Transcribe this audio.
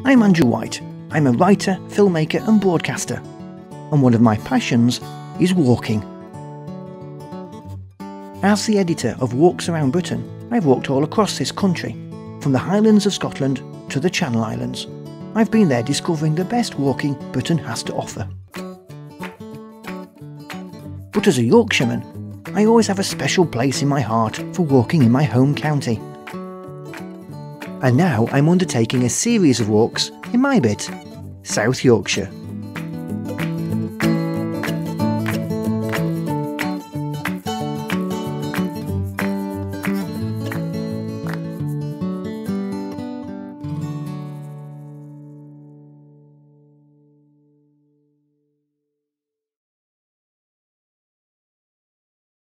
I'm Andrew White. I'm a writer, filmmaker and broadcaster, and one of my passions is walking. As the editor of Walks Around Britain, I've walked all across this country, from the Highlands of Scotland to the Channel Islands. I've been there discovering the best walking Britain has to offer. But as a Yorkshireman, I always have a special place in my heart for walking in my home county. And now I'm undertaking a series of walks in my bit, South Yorkshire.